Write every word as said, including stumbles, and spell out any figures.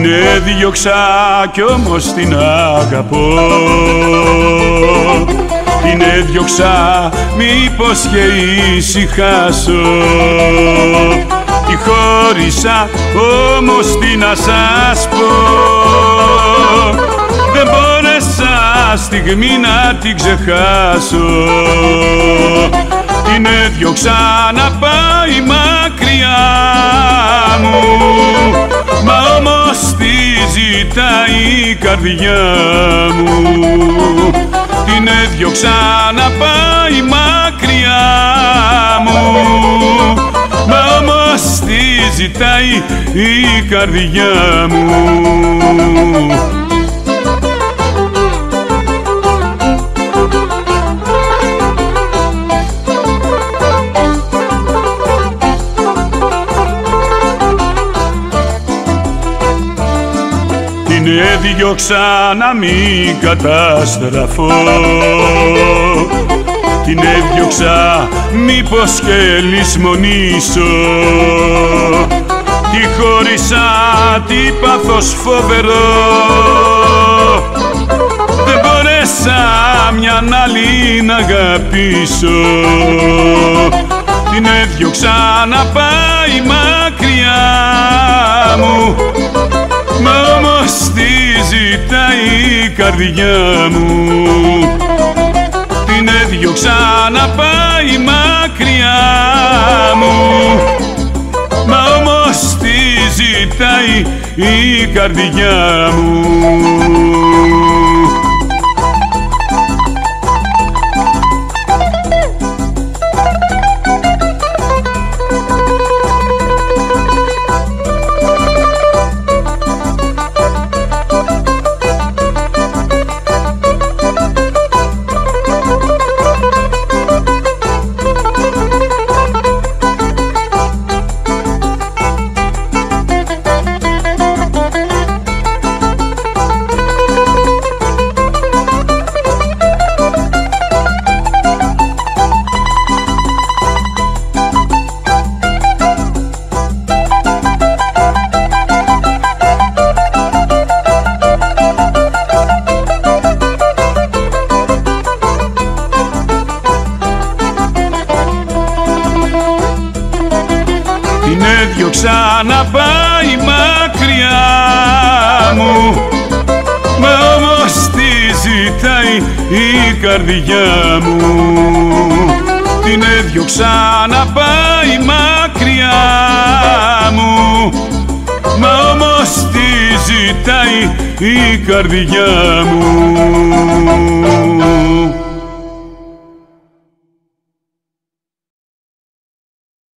Την έδιωξα κι όμως την αγαπώ. Την έδιωξα μήπως και ησυχάσω. Τη χώρισα όμως τι να σας πω. Δεν μπόρεσα στιγμή να την ξεχάσω. Την έδιωξα να πάει μακριά μου, μα όμως τη ζητάει η καρδιά μου. Την έδιωξα να πάει μακριά μου, μα όμως τη ζητάει η καρδιά μου. Την έδιωξα να μην καταστραφώ. Την έδιωξα μήπως και λησμονήσω. Τη χώρισα τι πάθος φοβερό. Δεν μπόρεσα μια άλλη να αγαπήσω. Την έδιωξα να πάει μακριά μου, μα όμως τη ζητάει η καρδιά μου. Την έδιωξα να πάει μακριά μου, μα όμως τη ζητάει η καρδιά μου. Την έδιωξα να πάει μακριά μου, μα όμως τη ζητάει η καρδιά μου. Την έδιωξα να πάει μακριά μου, μα όμως τη ζητάει η καρδιά μου.